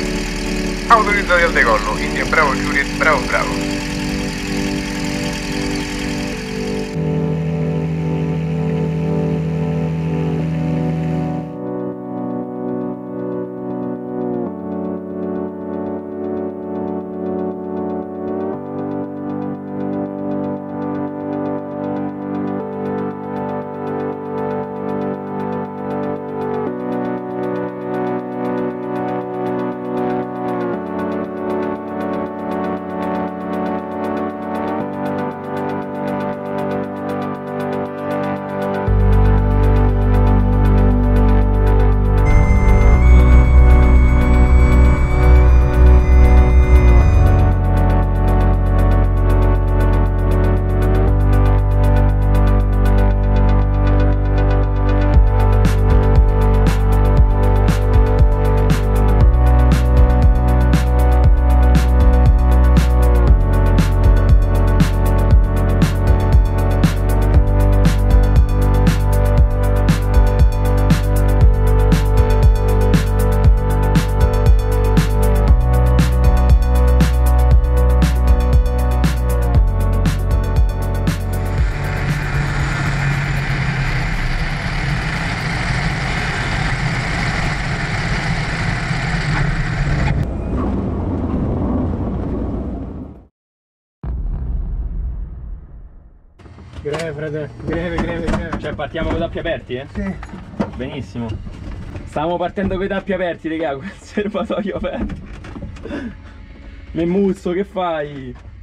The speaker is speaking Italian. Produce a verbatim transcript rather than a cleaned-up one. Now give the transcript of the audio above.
Autorizzati al decollo. India, bravo Juliet, bravo bravo. Greve, frate, greve, greve, greve. Cioè partiamo con i tappi aperti, eh? Sì. Benissimo. Stavamo partendo con i tappi aperti, raga, con il serbatoio aperto. Memuzzo, che fai?